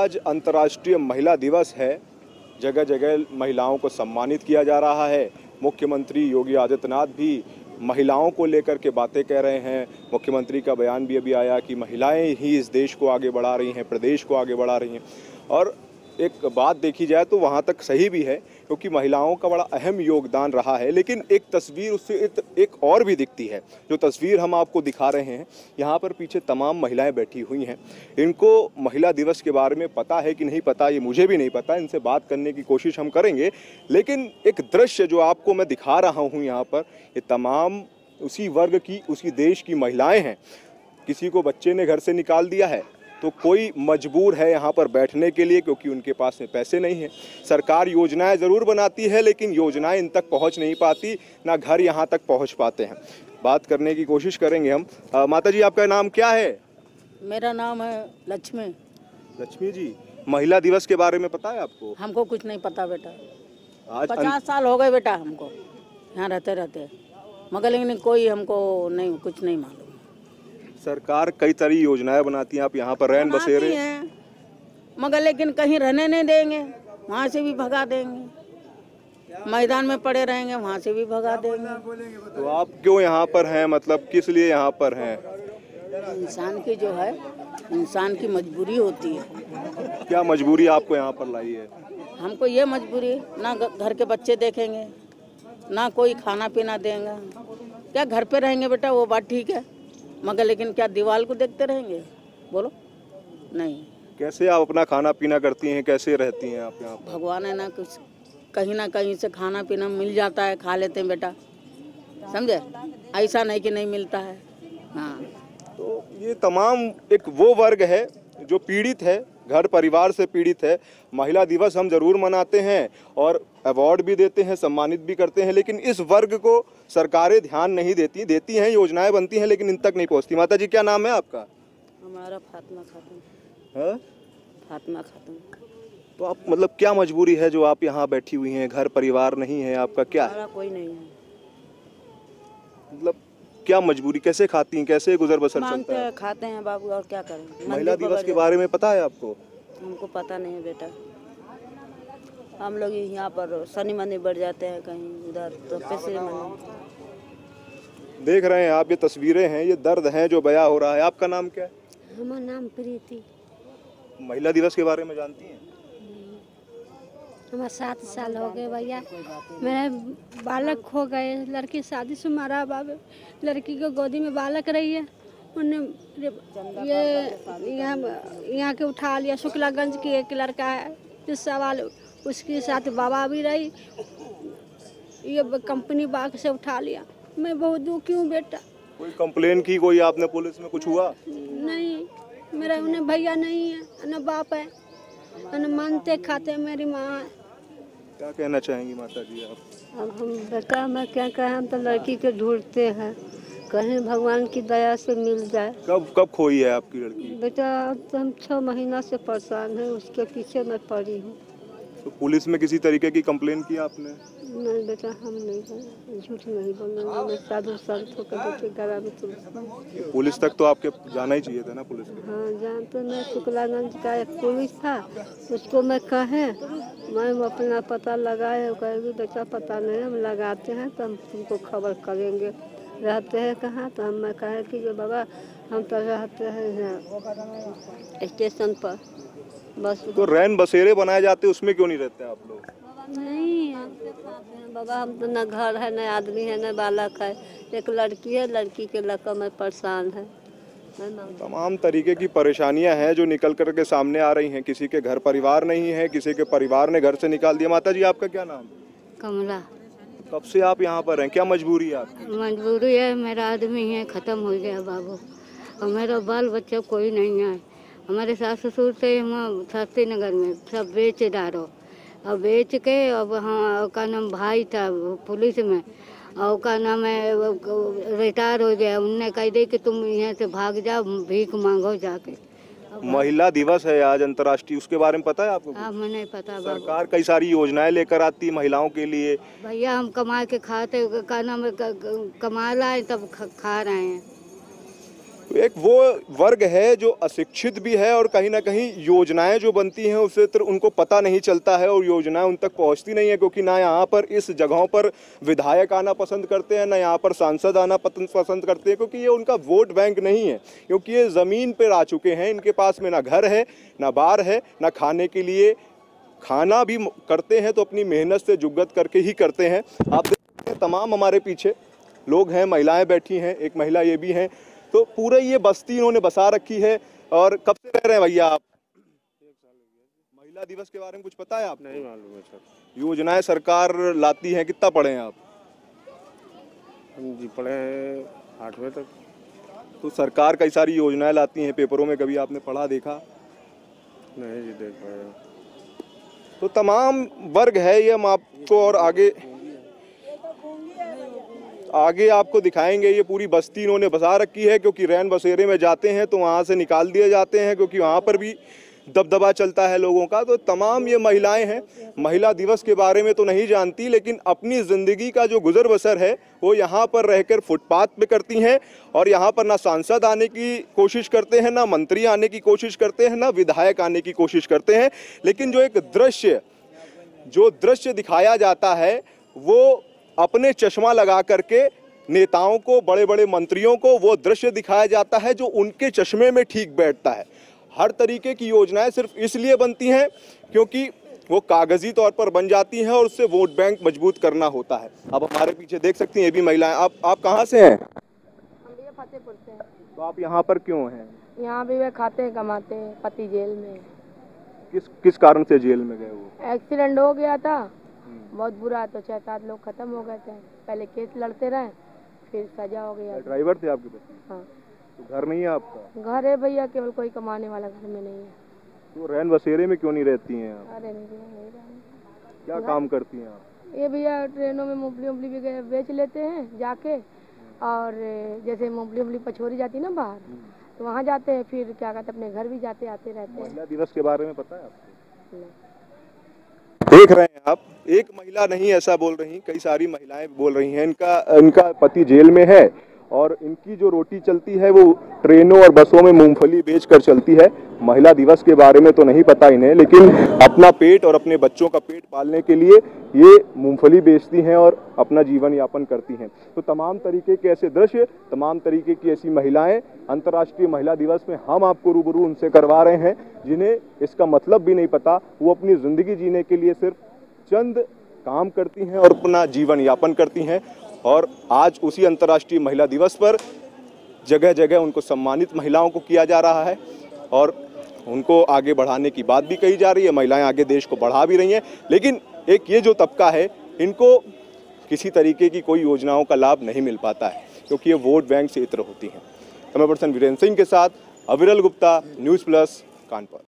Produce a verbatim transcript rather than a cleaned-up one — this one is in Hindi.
आज अंतर्राष्ट्रीय महिला दिवस है। जगह जगह महिलाओं को सम्मानित किया जा रहा है। मुख्यमंत्री योगी आदित्यनाथ भी महिलाओं को लेकर के बातें कह रहे हैं। मुख्यमंत्री का बयान भी अभी आया कि महिलाएं ही इस देश को आगे बढ़ा रही हैं, प्रदेश को आगे बढ़ा रही हैं। और एक बात देखी जाए तो वहाँ तक सही भी है, क्योंकि महिलाओं का बड़ा अहम योगदान रहा है। लेकिन एक तस्वीर उससे एक, एक और भी दिखती है। जो तस्वीर हम आपको दिखा रहे हैं, यहाँ पर पीछे तमाम महिलाएं बैठी हुई हैं। इनको महिला दिवस के बारे में पता है कि नहीं पता, ये मुझे भी नहीं पता। इनसे बात करने की कोशिश हम करेंगे। लेकिन एक दृश्य जो आपको मैं दिखा रहा हूँ यहाँ पर, ये तमाम उसी वर्ग की, उसी देश की महिलाएँ हैं। किसी को बच्चे ने घर से निकाल दिया है तो कोई मजबूर है यहाँ पर बैठने के लिए, क्योंकि उनके पास में पैसे नहीं हैं। सरकार योजनाएं ज़रूर बनाती है, लेकिन योजनाएं इन तक पहुँच नहीं पाती, ना घर यहाँ तक पहुँच पाते हैं। बात करने की कोशिश करेंगे हम। आ, माता जी, आपका नाम क्या है? मेरा नाम है लक्ष्मी। लक्ष्मी जी, महिला दिवस के बारे में पता है आपको? हमको कुछ नहीं पता बेटा। आज पचास साल हो गए बेटा हमको यहाँ रहते रहते, मगर लेकिन कोई हमको नहीं, कुछ नहीं मालूम। सरकार कई तरह योजनाएं बनाती हैं। आप यहाँ पर रैन बसेरे हैं, मगर लेकिन कहीं रहने नहीं देंगे, वहाँ से भी भगा देंगे। मैदान में पड़े रहेंगे, वहाँ से भी भगा देंगे। तो आप क्यों यहाँ पर हैं? मतलब किस लिए यहाँ पर हैं? इंसान की जो है, इंसान की मजबूरी होती है। क्या मजबूरी आपको यहाँ पर लाई है? हमको ये मजबूरी, ना घर के बच्चे देखेंगे, ना कोई खाना पीना देंगे। क्या घर पे रहेंगे बेटा, वो बात ठीक है, मगर लेकिन क्या दीवार को देखते रहेंगे? बोलो नहीं। कैसे आप अपना खाना पीना करती हैं, कैसे रहती हैं आप यहाँ पर? भगवान है ना, कुछ कहीं ना कहीं से खाना पीना मिल जाता है, खा लेते हैं बेटा, समझे? ऐसा नहीं कि नहीं मिलता है। हाँ, तो ये तमाम एक वो वर्ग है जो पीड़ित है, घर परिवार से पीड़ित है। महिला दिवस हम जरूर मनाते हैं और अवार्ड भी देते हैं, सम्मानित भी करते हैं, लेकिन इस वर्ग को सरकारें ध्यान नहीं देती देती हैं योजनाएं बनती हैं, लेकिन इन तक नहीं पहुंचती। माता जी, क्या नाम है आपका? हमारा फातिमा खातून। है फातिमा खातून। तो आप मतलब क्या मजबूरी है जो आप यहाँ बैठी हुई हैं? घर परिवार नहीं है आपका? क्या है? कोई नहीं है। मतलब क्या मजबूरी, कैसे खाती हैं, कैसे गुजर बसर चलता है? खाते हैं बाबू, और क्या करें। महिला दिवस के बारे में पता है आपको? हमको पता नहीं है बेटा। हम लोग यहाँ पर शनि मंदिर बढ़ जाते हैं कहीं उधर, तो पैसे देख रहे हैं आप, ये तस्वीरें हैं, ये दर्द है जो बयां हो रहा है। आपका नाम क्या है? हमारा नाम प्रीति। महिला दिवस के बारे में जानती हैं? हमारा सात साल हो गए भैया, मेरे बालक खो गए। लड़की शादी से मारा बाबे, लड़की को गोदी में बालक रही है, उन्हें ये यहाँ यहाँ के उठा लिया। शुक्लागंज की एक लड़का है, इस सवाल उसके साथ बाबा भी रही, ये कंपनी बाग से उठा लिया। मैं बहुत दुखी हूँ बेटा। कोई कंप्लेन की कोई आपने पुलिस में? कुछ हुआ? नहीं, मेरा उन्हें भैया नहीं है, न बाप है, न मानते खाते मेरी माँ है। क्या कहना चाहेंगी माता जी आप? अब हम बेटा, मैं क्या कहें, हम तो लड़की के ढूंढते हैं, कहीं भगवान की दया से मिल जाए। कब कब खोई है आपकी लड़की? बेटा तो हम छः महीना से परेशान हैं, उसके पीछे मैं पड़ी हूँ। तो पुलिस में किसी तरीके की कंप्लेन की आपने? नहीं बेटा, हम नहीं हैं, झूठ नहीं बोलना। मैं साधु संतों के बेटे गला में तुलसी। पुलिस तक तो आपके जाना ही चाहिए था ना, पुलिस के? हाँ जानते, मैं शुक्लागंज का एक पुलिस था, उसको मैं कहे मैं अपना पता लगाए, कहेगी बेटा पता नहीं, हम लगाते हैं तो हम तुमको खबर करेंगे। रहते हैं कहाँ? तो हम मैं कहे कि जो बाबा हम तो रहते हैं यहाँ स्टेशन पर बस। तो रैन बसेरे बनाए जाते, उसमें क्यों नहीं रहते आप लोग? नहीं बाबा, हम तो न घर है, न आदमी है, न बालक है, एक लड़की है, लड़की के लड़का मैं परेशान है। तमाम तरीके की परेशानियां हैं जो निकल कर के सामने आ रही हैं। किसी के घर परिवार नहीं है, किसी के परिवार ने घर से निकाल दिया। माता जी, आपका क्या नाम? कमला। कब से आप यहाँ पर हैं? क्या मजबूरी है आपकी? मजबूरी है, मेरा आदमी है, ख़त्म हो गया बाबू, और मेरा बाल बच्चा कोई नहीं है। हमारे सास ससुर थे हम शास्त्री नगर में, सब बेच डालो, और बेच के अब हाँ का नाम भाई था पुलिस में, और का नाम है रिटायर हो गया। उनने कह दी कि तुम यहाँ से भाग जाओ, भीख मांगो जाके। महिला दिवस है आज अंतर्राष्ट्रीय, उसके बारे में पता है आपको? हाँ, मुझे नहीं पता। सरकार कई सारी योजनाएं लेकर आती है महिलाओं के लिए। भैया हम कमा के खाते, का नाम कमा लाए तब खा रहे हैं। एक वो वर्ग है जो अशिक्षित भी है और कहीं ना कहीं योजनाएं जो बनती हैं उससे तो उनको पता नहीं चलता है और योजनाएं उन तक पहुंचती नहीं है, क्योंकि ना यहाँ पर इस जगहों पर विधायक आना पसंद करते हैं, ना यहाँ पर सांसद आना पसंद करते हैं, क्योंकि ये उनका वोट बैंक नहीं है, क्योंकि ये ज़मीन पर आ चुके हैं। इनके पास में ना घर है, ना बार है, ना खाने के लिए। खाना भी करते हैं तो अपनी मेहनत से जुगत करके ही करते हैं। आप देख सकते हैं तमाम हमारे पीछे लोग हैं, महिलाएं बैठी हैं, एक महिला ये भी हैं। तो पूरे ये बस्ती इन्होंने बसा रखी है। और कब से रह रहे हैं भैया आप? महिला दिवस के बारे में कुछ पता है आप? नहीं मालूम है सर। योजनाएं सरकार लाती हैं, कितना पढ़े हैं आप? हम जी पढ़े हैं आठवें तक। तो सरकार कई सारी योजनाएं लाती हैं, पेपरों में कभी आपने पढ़ा देखा? नहीं जी देख पाए। तो तमाम वर्ग है ये, हम आपको और आगे आगे आपको दिखाएंगे। ये पूरी बस्ती इन्होंने बसा रखी है, क्योंकि रैन बसेरे में जाते हैं तो वहाँ से निकाल दिए जाते हैं, क्योंकि वहाँ पर भी दबदबा चलता है लोगों का। तो तमाम ये महिलाएं हैं, महिला दिवस के बारे में तो नहीं जानती, लेकिन अपनी ज़िंदगी का जो गुजर बसर है वो यहाँ पर रहकर फुटपाथ पे करती हैं। और यहाँ पर ना सांसद आने की कोशिश करते हैं, ना मंत्री आने की कोशिश करते हैं, ना विधायक आने की कोशिश करते हैं। लेकिन जो एक दृश्य जो दृश्य दिखाया जाता है वो अपने चश्मा लगा करके नेताओं को, बड़े बड़े मंत्रियों को वो दृश्य दिखाया जाता है जो उनके चश्मे में ठीक बैठता है। हर तरीके की योजनाएं सिर्फ इसलिए बनती हैं क्योंकि वो कागजी तौर पर बन जाती हैं और उससे वोट बैंक मजबूत करना होता है। अब हमारे पीछे देख सकती हैं ये भी महिलाएं। आप आप कहाँ से हैं? हम भी फतेहपुर से हैं। तो आप यहाँ पर क्यों हैं? यहाँ भी वे खाते हैं, कमाते हैं। पति जेल में। किस किस कारण से जेल में गए? वो एक्सीडेंट हो गया था, बहुत बुरा। तो छह सात लोग खत्म हो गए थे। पहले केस लड़ते रहे, फिर सजा हो गया। ड्राइवर थे आपके पति? हाँ। तो घर नहीं है आपका? घर है भैया, केवल कोई कमाने वाला घर में नहीं है। तो रैन बसेरे में क्यों नहीं रहती हैं आप? अरे नहीं नहीं रहे। क्या काम करती हैं आप? ये भैया ट्रेनों में मूंगफली उंगली भी गए- बेच लेते हैं जाके। और जैसे मूंगफली उंगली पछोरी जाती है ना बाहर, तो वहाँ जाते हैं। फिर क्या कहते हैं, अपने घर भी जाते आते रहते हैं। महिला दिवस के बारे में पता है आपको? नहीं। देख रहे हैं आप, एक महिला नहीं ऐसा बोल रही, कई सारी महिलाएं बोल रही हैं। इनका इनका पति जेल में है और इनकी जो रोटी चलती है वो ट्रेनों और बसों में मूंगफली बेचकर चलती है। महिला दिवस के बारे में तो नहीं पता इन्हें, लेकिन अपना पेट और अपने बच्चों का पेट पालने के लिए ये मूंगफली बेचती हैं और अपना जीवन यापन करती हैं। तो तमाम तरीके के ऐसे दृश्य, तमाम तरीके की ऐसी महिलाएं अंतर्राष्ट्रीय महिला दिवस में हम आपको रूबरू उनसे करवा रहे हैं, जिन्हें इसका मतलब भी नहीं पता। वो अपनी ज़िंदगी जीने के लिए सिर्फ चंद काम करती हैं और अपना जीवन यापन करती हैं। और आज उसी अंतर्राष्ट्रीय महिला दिवस पर जगह जगह उनको सम्मानित महिलाओं को किया जा रहा है और उनको आगे बढ़ाने की बात भी कही जा रही है। महिलाएं आगे देश को बढ़ा भी रही हैं, लेकिन एक ये जो तबका है इनको किसी तरीके की कोई योजनाओं का लाभ नहीं मिल पाता है, क्योंकि ये वोट बैंक से इत्र होती हैं। कैमरा पर्सन वीरेंद्र सिंह के साथ अविरल गुप्ता, न्यूज़ प्लस, कानपुर।